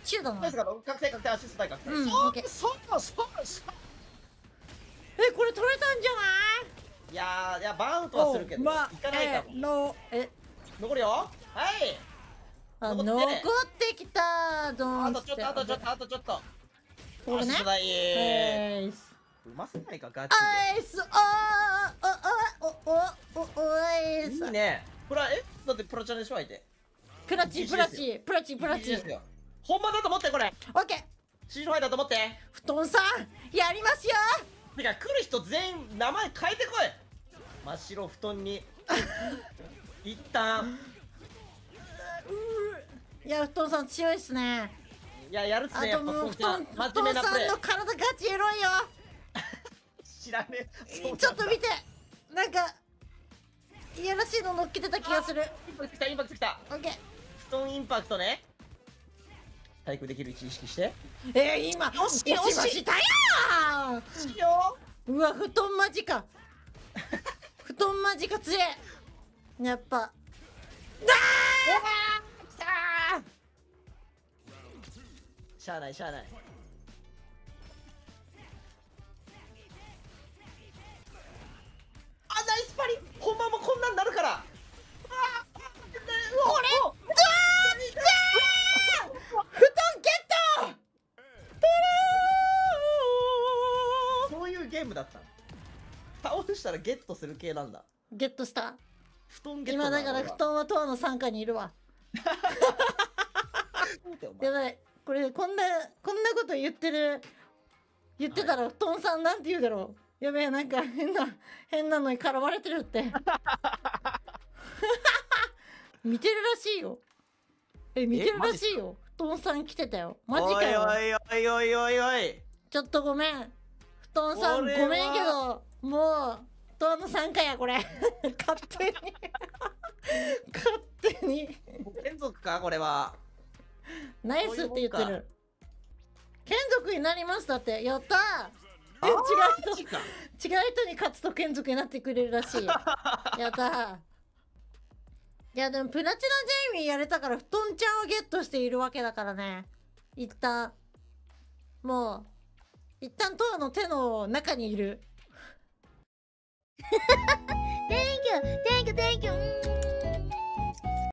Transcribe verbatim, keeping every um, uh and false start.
中だな。 ナイスガード、確定確定、アシスト大確定。 うんそうオッケーそうそうそう。 え、これ取れたんじゃない？ いやー、いや、バウントはするけど、 まいかないかも。 えのえ残るよ。はい。 あ、 残残ってってきた。ドンあとちょっと、あとちょっと、あとちょっと。 これねアシスト大。 えいすうますないか、ガチアイスおーおおおおおアイで。 スいいね。これは、えだってプラチナでしょ、相手。 プラチプラチプラチプラチいいですよ。本番だと思って、これ。 オッケーシージファイだと思って。 布団さんやりますよ。 てか、来る人全員名前変えてこい。真っ白布団に。一旦。 いや、布団さん強いっすね。 いや、やるっすね、やあとっぱこうちゃもう布団ん。真布団さ面目なプレんの体ガチエロいよ。 ー。知らねえ。そうなんだちょっと見て、なんかいやらしいの乗っけてた気がする。 インパクトきた、インパクトきた。 オッケー。 布団インパクトね。対空できる位置意識して。 えー、今よし落ちまよししたやしよー。うわ、布団マジか。布団マジか強え。やっぱだうわーきたー。しゃあないしゃあない。あ、ナイスパリ。本番もこんなんなるから。うわーこれー。うわー、布団ゲット。 そういうゲームだったの。倒したらゲットする系なんだ。 ゲットした。 布団ゲット今だから布団はトアの傘下にいるわ。やばい、これこんなこんなこと言ってる言ってたら布団さんなんて言うだろう。やべえ、なんか変な変なのに絡まれてるって見てるらしいよ。え、見てるらしいよ。布団さん来てたよ。マジかよ。 おいおいおいおいおい。 ちょっとごめん、布団さんごこれはめんけど、もうトアの傘下やこれ勝手に勝手に眷属かこれは。 ナイスって言ってそういうもんる。眷属になりますだって。やったー。え、違うマジか。 人違う人に勝つと眷属になってくれるらしい。やったー。いやでもプラチナジェイミーやれたから布団ちゃんをゲットしているわけだからね。一旦もう一旦トアの手の中にいる。 Thank you, thank you, thank you.